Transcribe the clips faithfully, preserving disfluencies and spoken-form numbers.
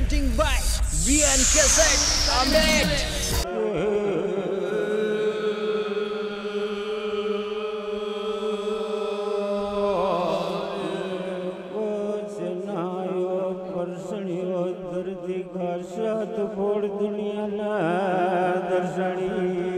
presenting by V N Cassette Update. फोड़ दुनिया ना दर्शनी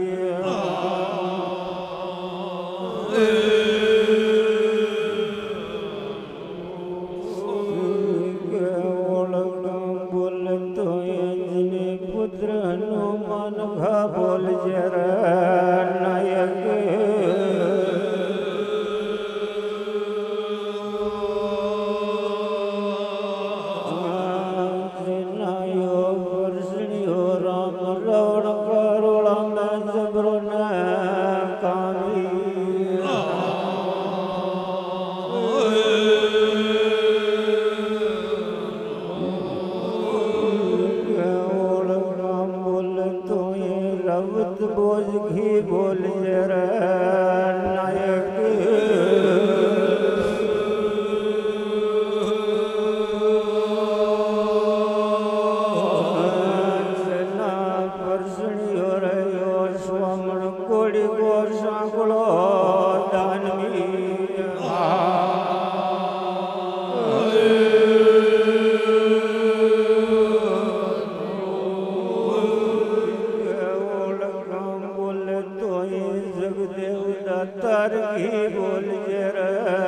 बोल तो यजने पुत्र हनुमान घा बोल जरा नायक बोझ घी बोल जरा नायक सेना परसणी हो रहो स्वामण कोड़ी को सांकड़ो दानवी तार की बोल जरा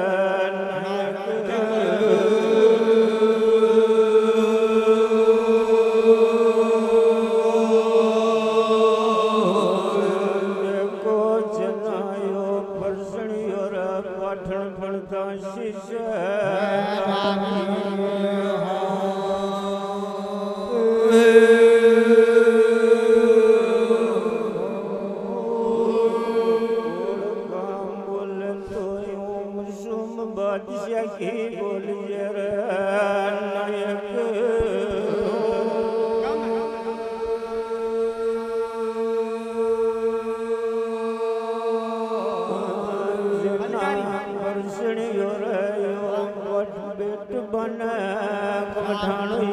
को जनायो परसणी और पाठन पढ़ता शिष्य बादशाह की बोल जरा नायक परसणी हो रहो पट बेट बन पठानी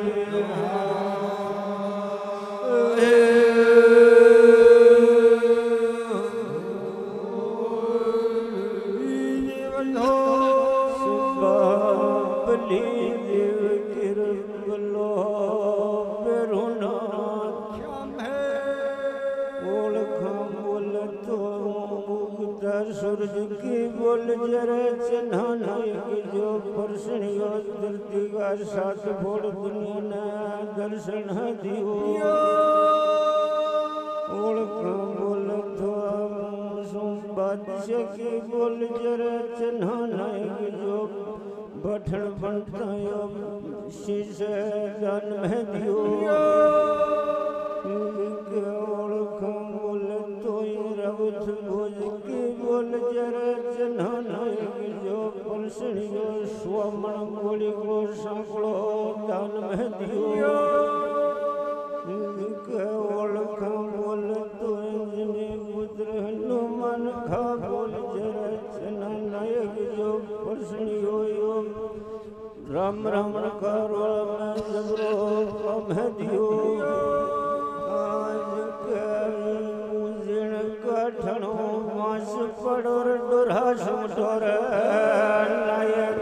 सूरज की बोल जरा चन्हा जो परसणी धरती का साथ फोड़ दुनिया ना दर्शन दियो बोल तो बादशाह की बोल जरा चन्हा जो बठन बनता शीश दान में दियो बोल तो रवत भोज की बोल जरा चन्हा जो परसणी जो स्वमण गोली को सांकड़ो दान में दियो बोल तो पुत्र हनुमान खा बोल जरा चन्हा नायक जो परसणी हो राम राम करो मैं जबरो कम दियो ठणो मास पड़ोर डोरा सुमटोर नायक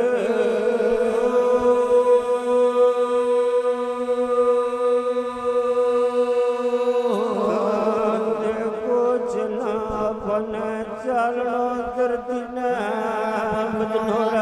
देखो चना बन चालो धरती ने बदनोरा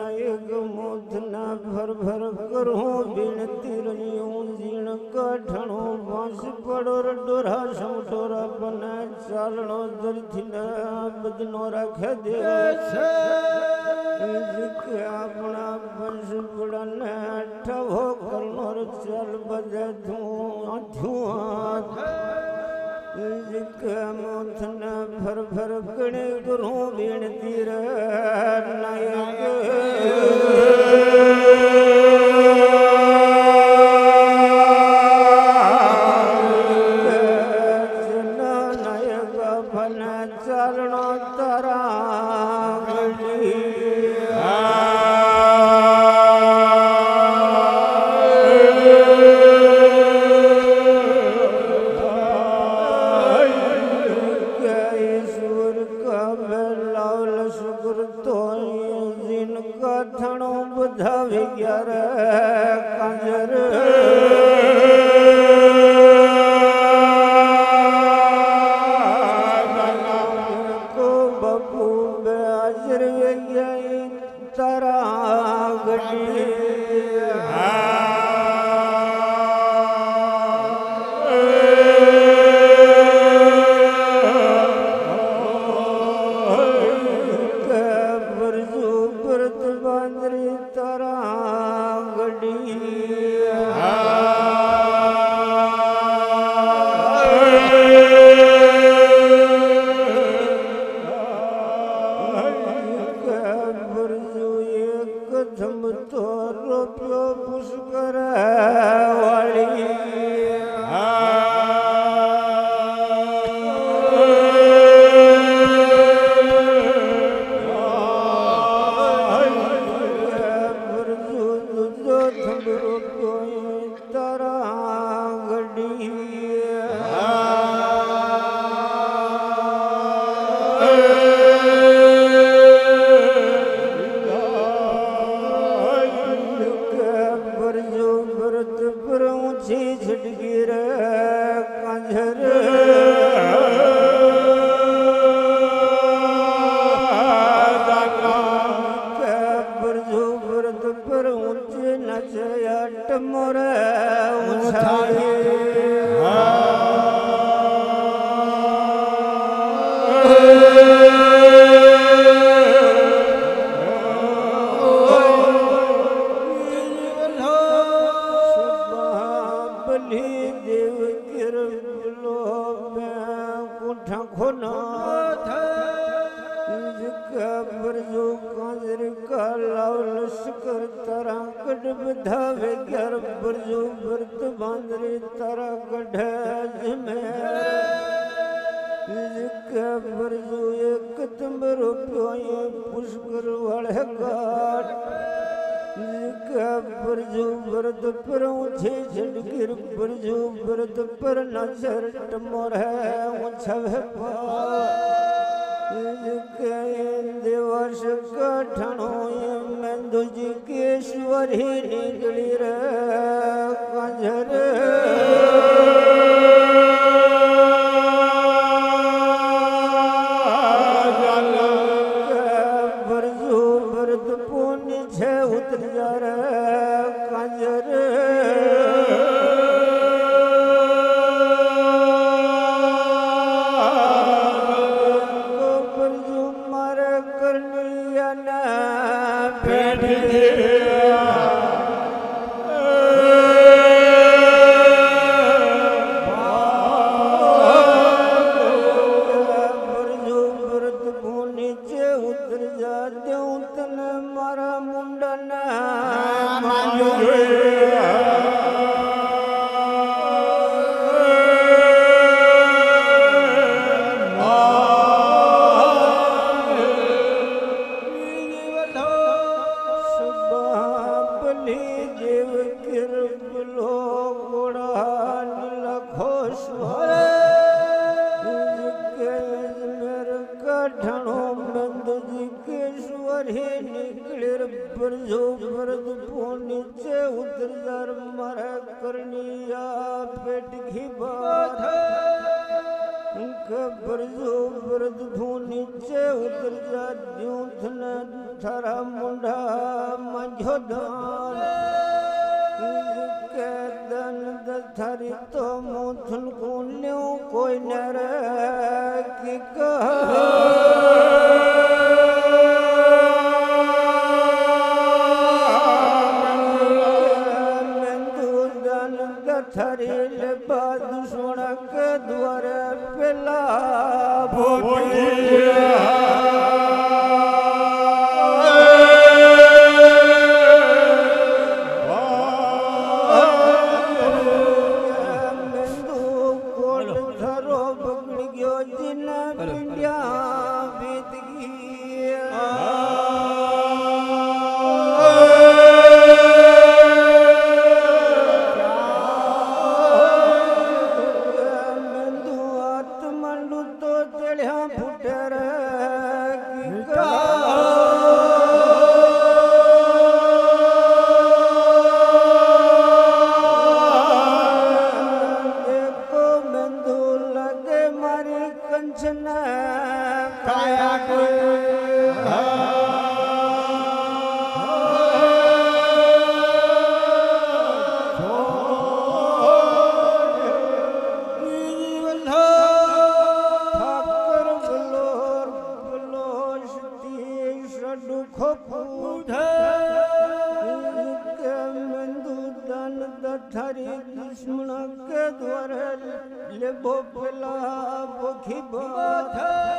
भर भर करो बिनती रनियों जीण का ठणो वास पड़ोर डोरा समठोरा बने चालनो दरथी ने बदनो रखे दे जिके अपना बंश बुड़ने ठवो करनोर चल बजे धुआं धुआं जिके मुथने भर भर गणे गुरु विनती रे नायक थारा मुंडा मंझो दान दन दथरी तो मुथुन कुन्यो कोई नर की मेंदू दन दथरी ले बाद सुना के द्वारे पेला दुश्मन के द्वारे ले बोला बोखी बात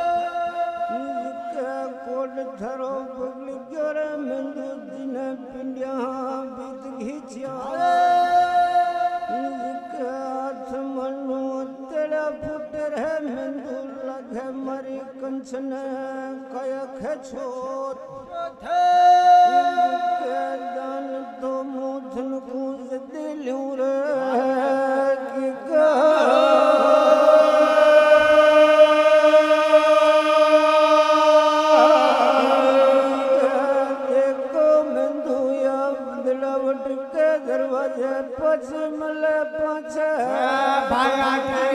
के कोड धरो बगल जोर मंदु दिन पिंडिया बीत घिचिया के हाथ मनु तेरा फुटर है मंदु लगे मरी कंचन कय खछोत के दान तो मुथन कुज दिलू रे की का दरवाजे पश्चिम पाछे भागा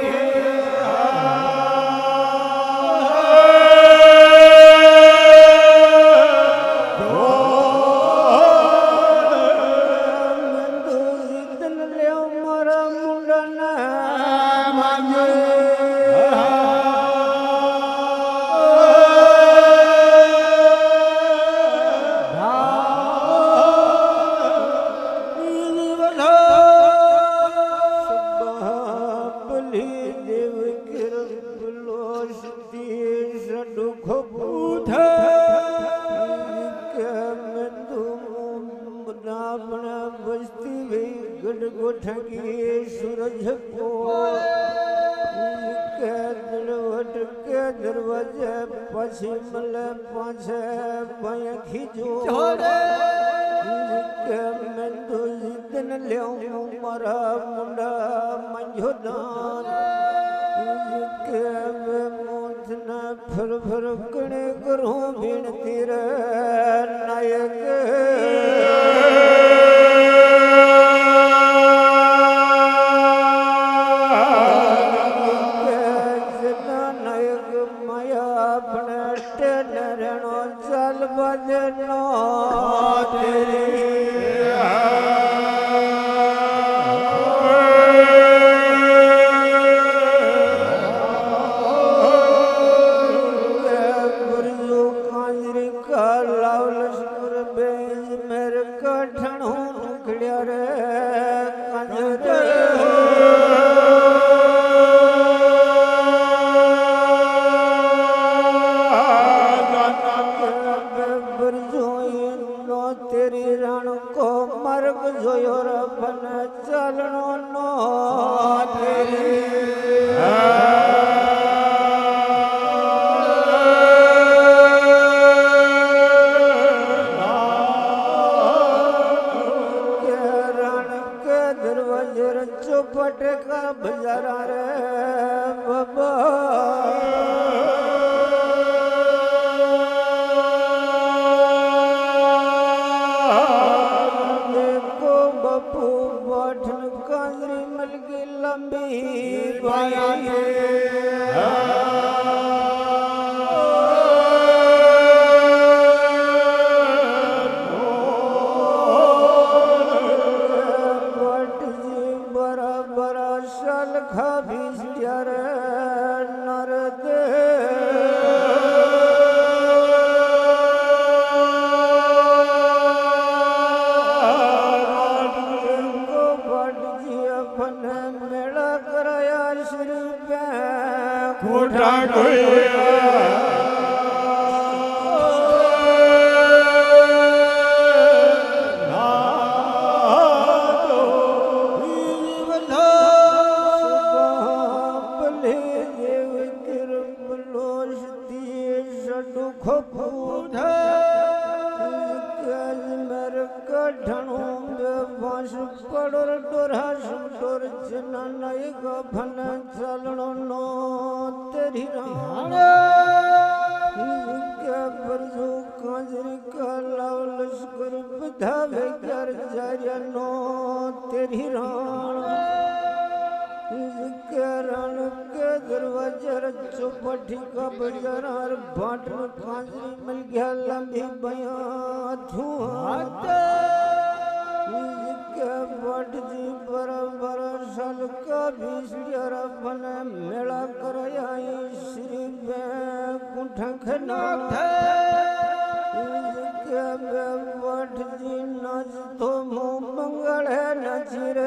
सूरज को के दरवट के दरवाजे पश्चिम ले पाछे भय खिजो के मेंदु जितन ले मारा मुंडा मंझोदान के वे मोथना फर फर कणे करो बिन तेरे नायक खा भीष्या रे नारद को बट जी अपने मेला कराया श्री पे खोटा गया पड़ोर डोरा सुटोर जना नई गफन चलनो नो तेरी राणा के बरजू कांजरी का लावलस कर बधावे कर जारिया नो तेरी राणा के रण के दरवाजे चौपटी का बढ़िया रार बाटन कांजरी मिल गया लंबी बया धुआं बट जी बराबर साल का भीष्यर बने मेला कराया श्री कुठना बट जी नच तो मुँह मंगल नचिरे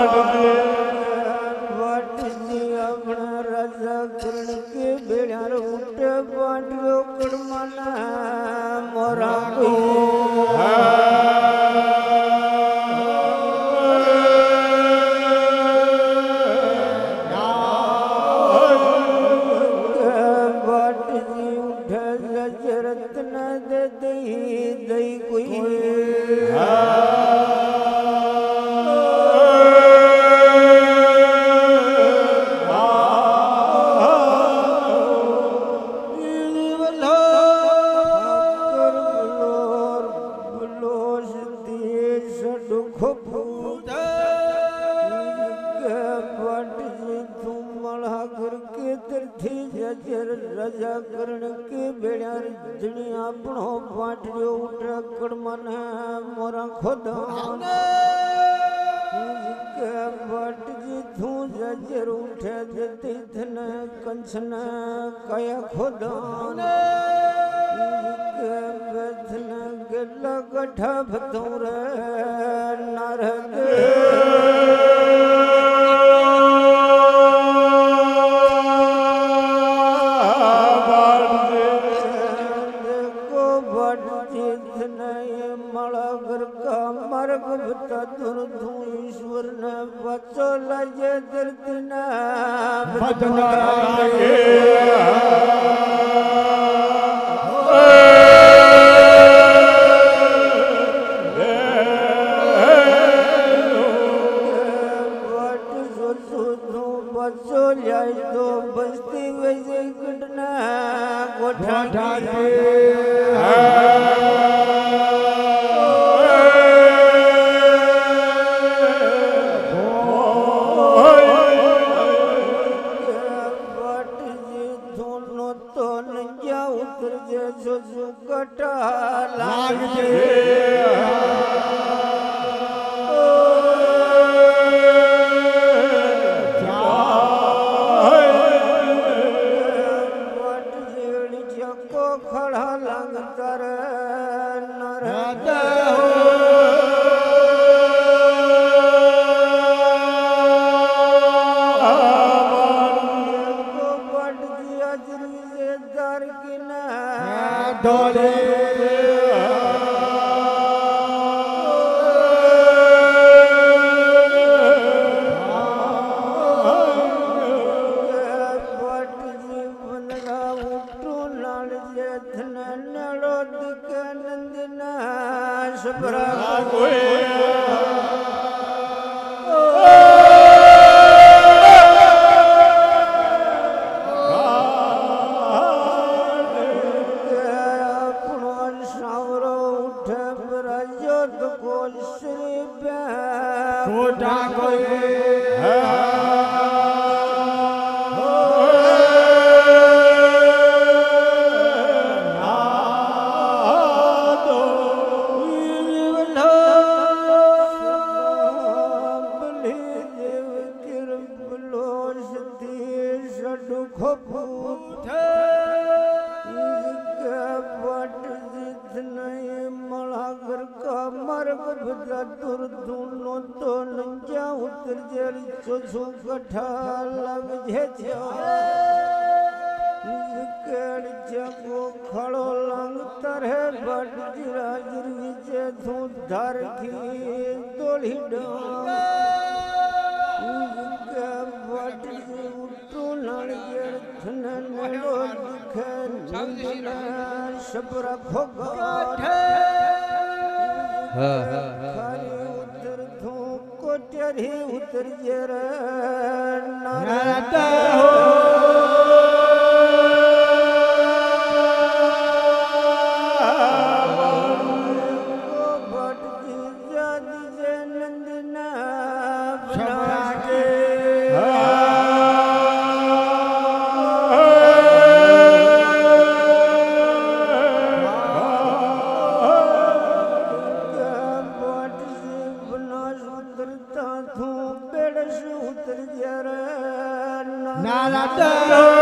अपना राजा कर्ण के बेड़ा उठे बांटियो कड़माना मोरा बाट जी उठे जजरत न दे दई दई कोई रजा करण के बेड़ा जनी आपनो बाटरियो उठा कड़मन मोरा खुदा के बाट जी थू जजर उठे देती थन कंचन काया खुदा के बेथन गला गठा भतौर नारद दूर तू ईश्वर न बचो लजे दर्द न बदना बचो जाए तो बस्ती वैसे गटना गोठा उतर जरा Nada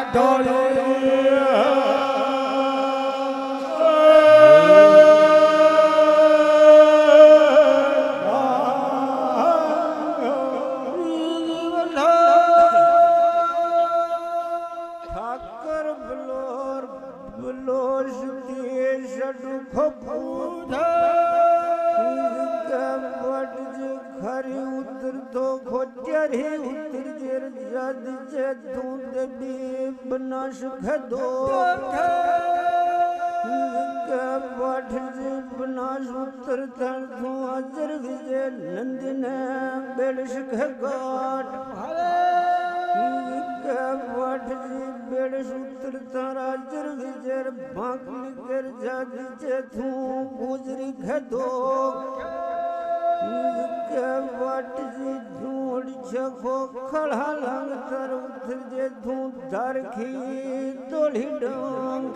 बनास खदो बाट बनास उत्तर थर तू अजर विजय नंदन बेड़स घाट बाट बेड़स उत्तर थर अजर विजय बांक निकर जादी जे तू गुजरी खदो बाट जी ढूंढ छको खड़ा लंग तर उतर जे ढूंढ दरखी तोड़ी डोंग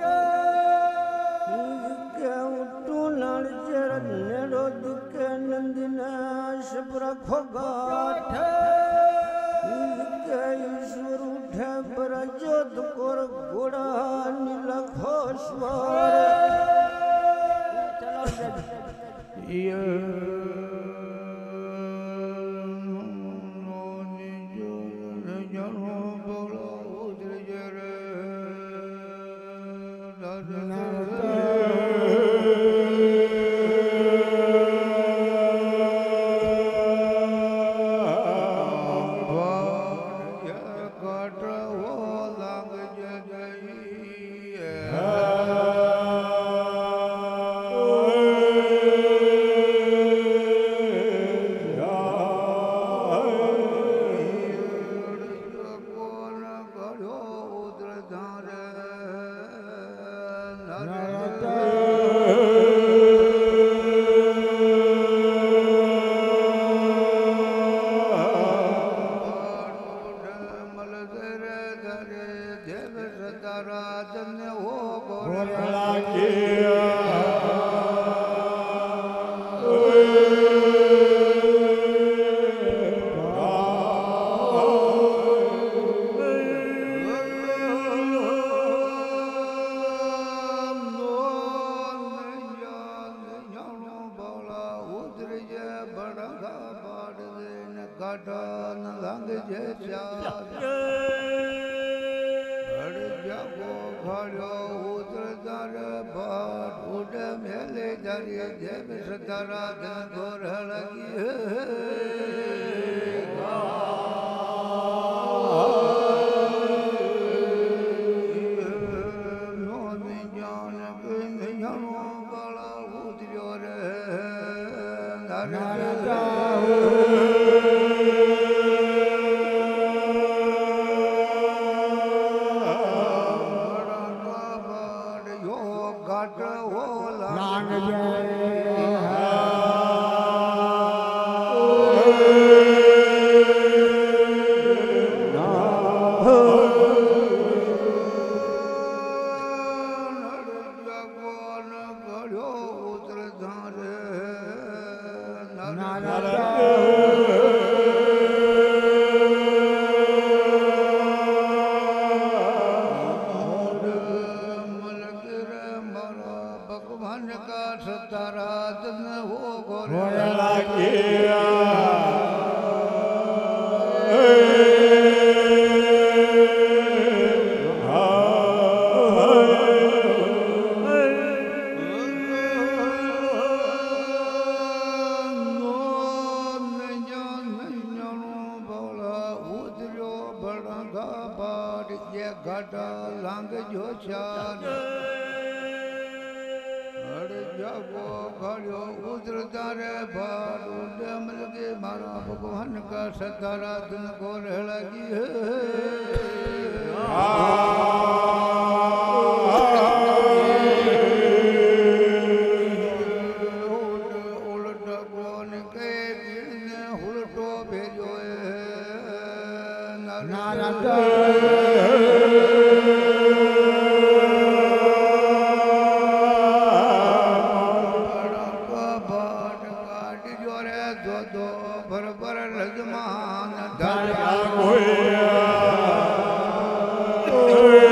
उठू नाल जर नेड़ो दिके नंदिना शबरा खोगाट ईश्वर उठे पर जोत कोर घोड़ा नीला खोस्वर Oh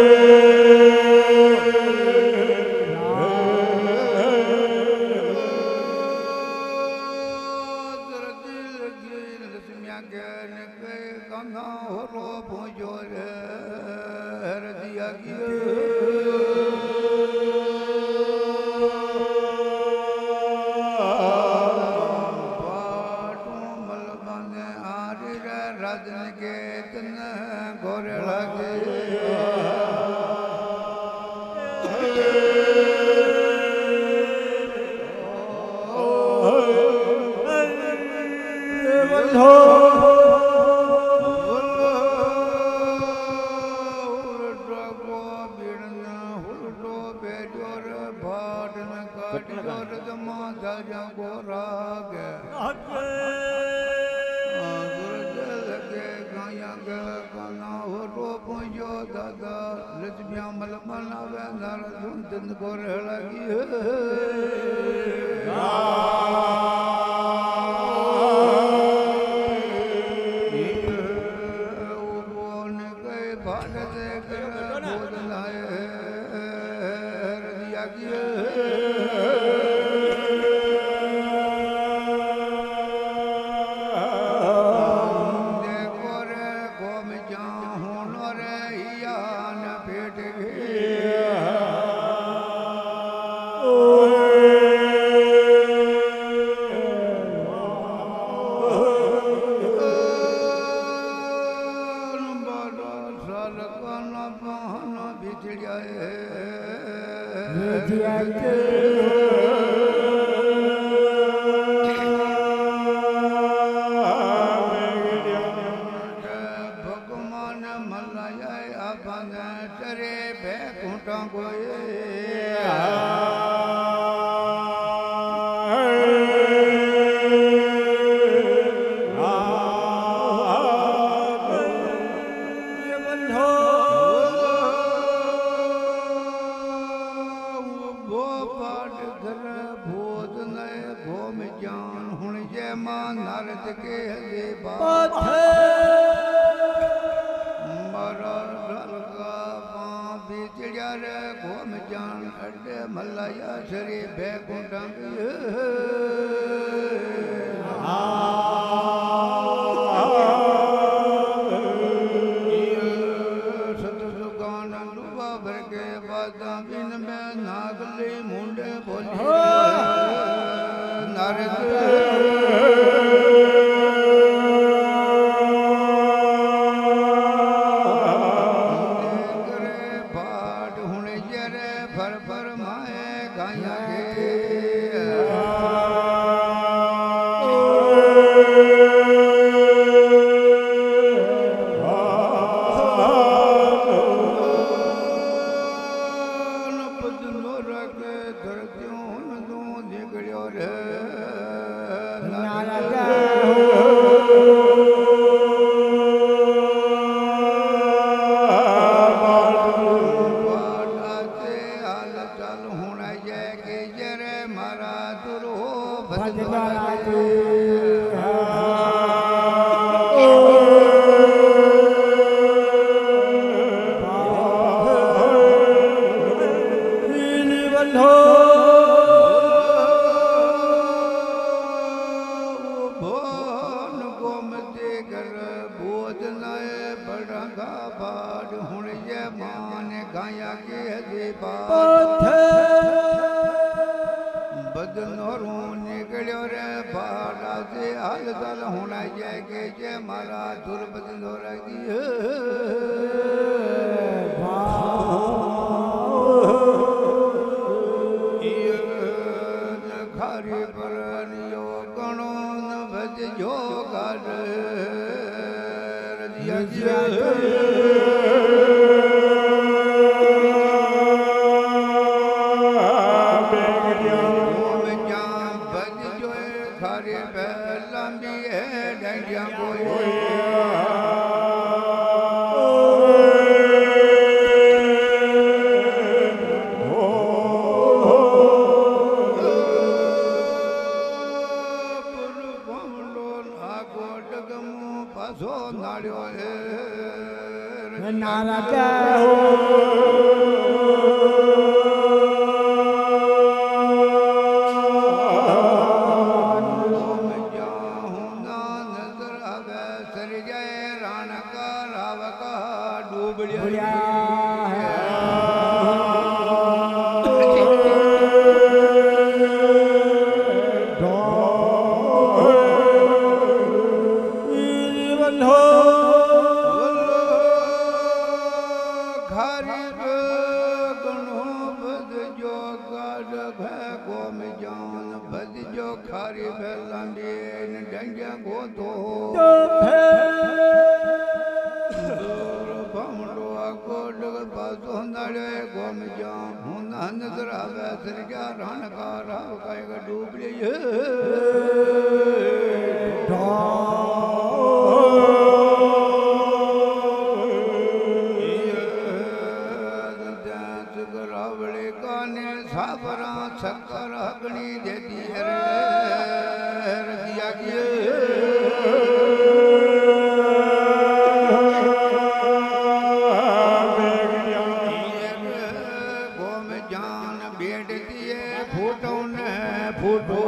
Oh गोम जान भज जो खारी भेलांडी डंजा गोदो भमड़ो आकोड बाजो नाले गोम जान हुना नजर आवे सरजा रण का राव काएगा डूब ले साबरा शक्कर अग्नि दे दिए रे रजिया गिए गोम जान बेट दिए फूटो ने फूटो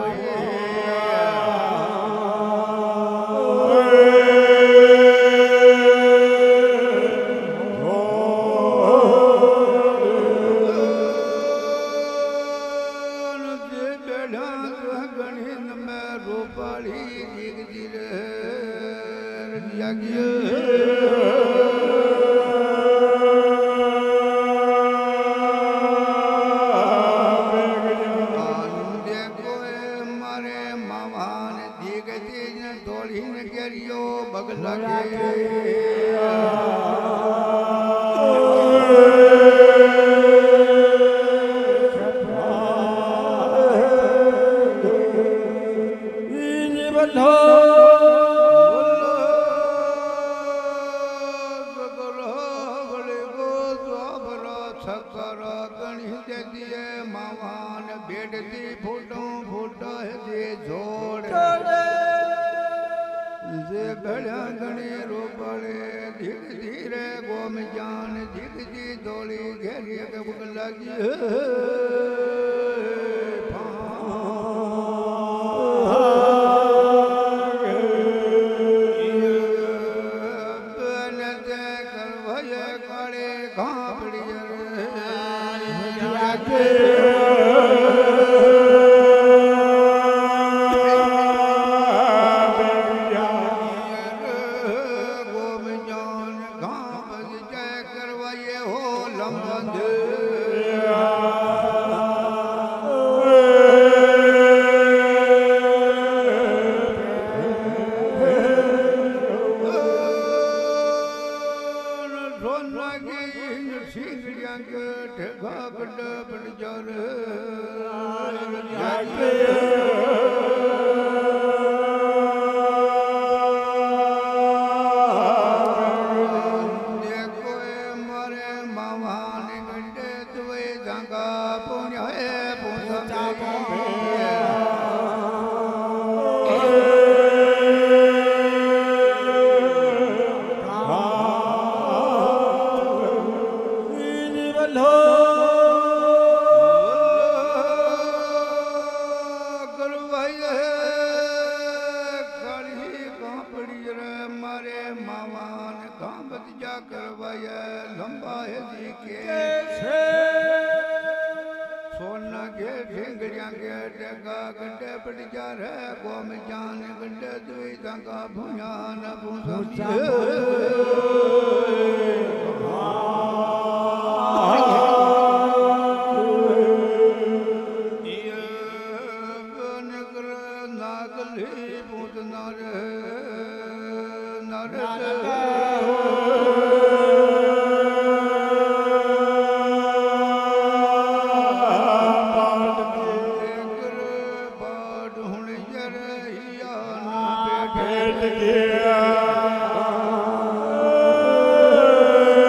भेट गया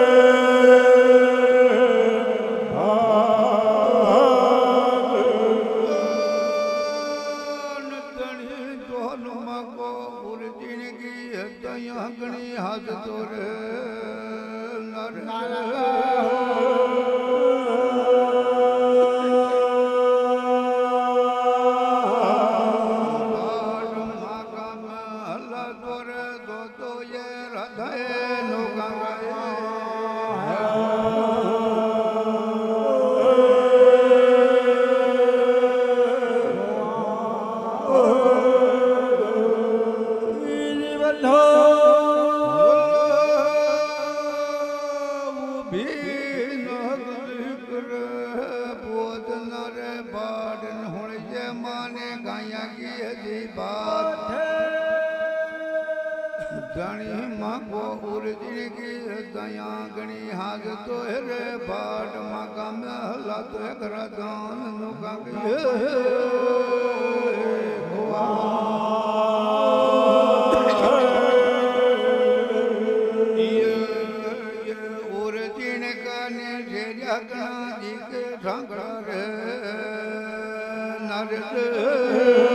धनी मांगो उर्जिन की दया गणी हाज तो रे बाट मांगा में हला तो कर दान नुका के ये ये उर्जिन का ने जे जगना जी के ठाकरा रे नर